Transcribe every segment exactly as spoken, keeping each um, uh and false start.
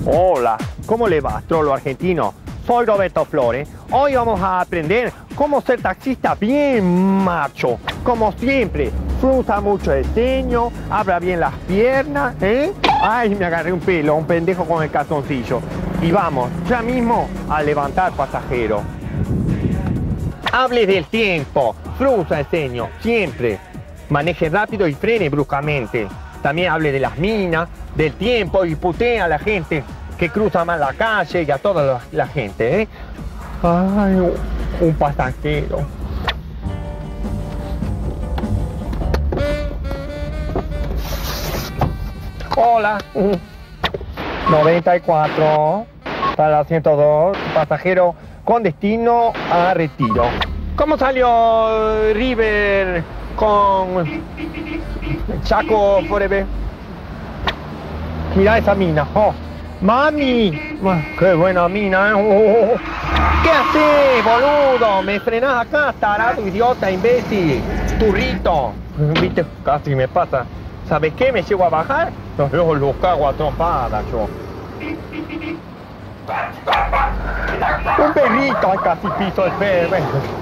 Hola, ¿cómo le va, trolo argentino? Soy Roberto Flores. Hoy vamos a aprender cómo ser taxista bien macho. Como siempre, cruza mucho el ceño, abra bien las piernas, ¿eh? Ay, me agarré un pelo, un pendejo con el calzoncillo. Y vamos, ya mismo, a levantar pasajero. Hable del tiempo, cruza el ceño, siempre. Maneje rápido y frene bruscamente. También hable de las minas, del tiempo y putea a la gente que cruza mal la calle y a toda la, la gente, ¿eh? Ay, un, un pasajero. Hola. noventa y cuatro para la ciento dos, pasajero con destino a Retiro. ¿Cómo salió River con Chaco Forever? Mira esa mina. Oh, ¡mami! ¡Qué buena mina! ¿Eh? Oh, oh. ¿Qué haces, boludo? ¿Me frenás acá, tarado, idiota, imbécil? Turrito. ¿Viste? Casi me pasa. ¿Sabes qué? Me llego a bajar. Los, los cago a trompadas yo. Un perrito. Ay, casi piso el perro.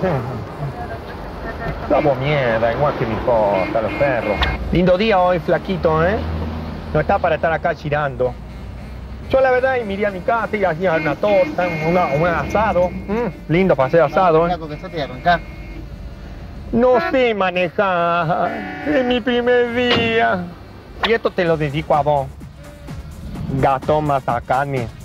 Como mierda, igual que me importa los perros. Lindo día hoy, flaquito, ¿eh? No está para estar acá girando. Yo la verdad me iría a mi casa y hacía una torta, una, un asado. Mm, lindo para hacer asado, ¿eh? No sé manejar. Es mi primer día. Y esto te lo dedico a vos. Gato Mazacane.